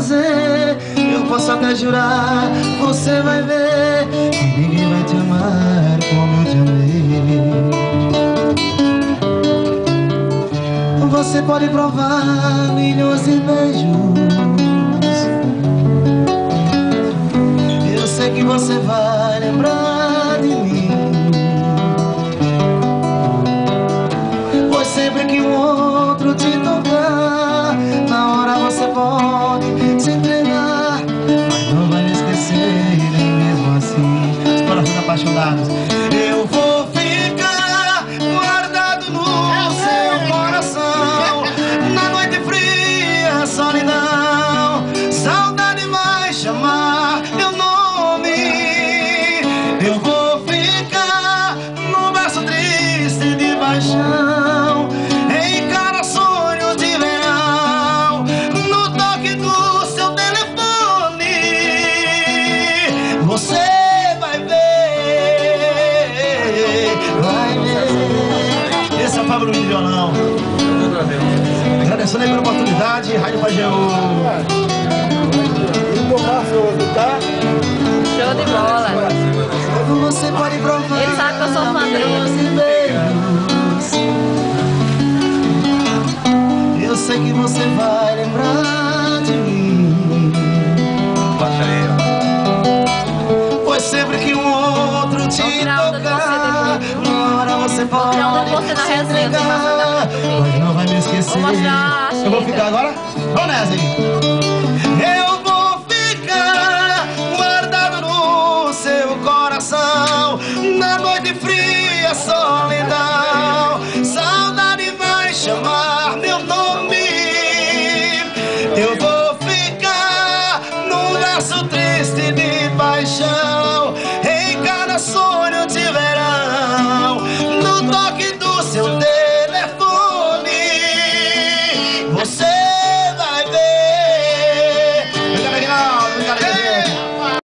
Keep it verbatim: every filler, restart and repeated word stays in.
fazer. Eu posso até jurar, você vai ver que ninguém vai te amar como eu te amei. Você pode provar milhões de beijos, eu sei que você vai lembrar de mim, pois sempre que um outro te tocar, na hora você pode se entregar, mas não vai me esquecer nem mesmo assim. Os corações apaixonados. Eu vou ficar guardado no seu coração, na noite fria, solidão, saudade vai chamar meu nome. Eu vou ficar no berço triste de paixão, em cada sonho de verão, no toque do seu telefone. Você vai ver, vai ver. Esse é o Pablo de violão. Agradecendo aí pela oportunidade, Rádio Pajeú. Show de bola. Você pode provar. Ele sabe que eu sou fã dele. Eu sei que você vai lembrar de mim, pois sempre que um outro te tocar, na hora você pode se entregar, mas não vai me esquecer. Eu vou ficar agora? Vamos nessa aí.